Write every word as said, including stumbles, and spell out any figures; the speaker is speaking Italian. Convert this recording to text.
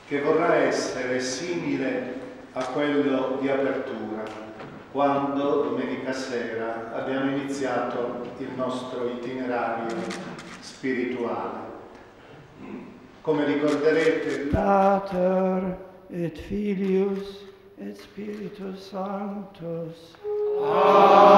che vorrà essere simile a quello di apertura, quando domenica sera abbiamo iniziato il nostro itinerario spirituale. Come ricorderete, Pater et Filius et Spiritus Sanctus. Amen.